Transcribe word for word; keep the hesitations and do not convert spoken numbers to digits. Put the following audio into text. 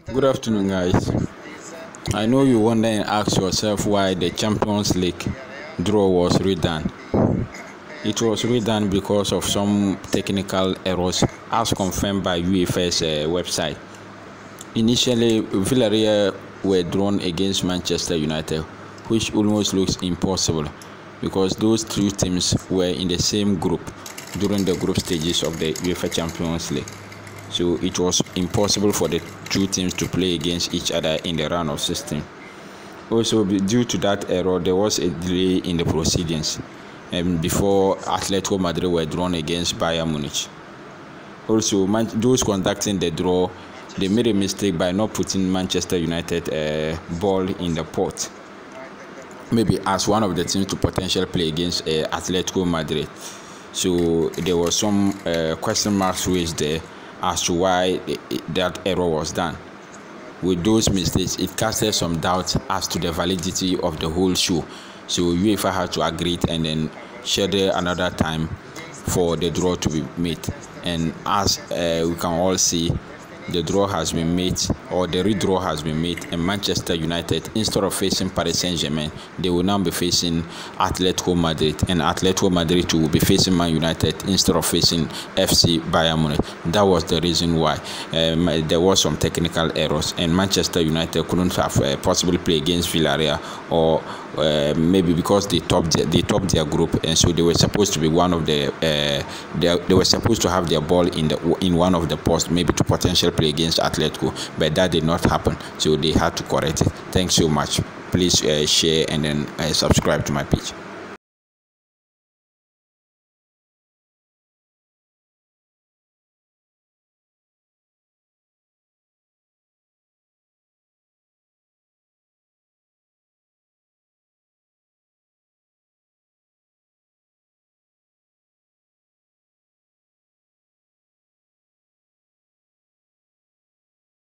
Good afternoon, guys. I know you wonder and ask yourself why the Champions League draw was redone. It was redone because of some technical errors, as confirmed by UEFA's uh, website. Initially, Villarreal were drawn against Manchester United, which almost looks impossible because those two teams were in the same group during the group stages of the UEFA Champions League. So it was impossible for the two teams to play against each other in the round of sixteen. Also, due to that error, there was a delay in the proceedings um, before Atletico Madrid were drawn against Bayern Munich. Also, man- those conducting the draw, they made a mistake by not putting Manchester United uh, ball in the pot, maybe as one of the teams to potentially play against uh, Atletico Madrid. So there was some uh, question marks raised there as to why that error was done. With those mistakes, it casted some doubt as to the validity of the whole show. So UEFA had to agree and then schedule another time for the draw to be made. And as uh, we can all see, the draw has been made, or the redraw has been made, and Manchester United, instead of facing Paris Saint-Germain, they will now be facing Atletico Madrid, and Atletico Madrid will be facing Man United instead of facing F C Bayern Munich. That was the reason why um, there was some technical errors, and Manchester United couldn't have uh, possibly play against Villarreal, or uh, maybe because they topped their, they topped their group, and so they were supposed to be one of the uh, they, they were supposed to have their ball in the in one of the posts, maybe to potentially play against Atletico, but that did not happen, so they had to correct it. Thanks so much. Please uh, share and then uh, subscribe to my page.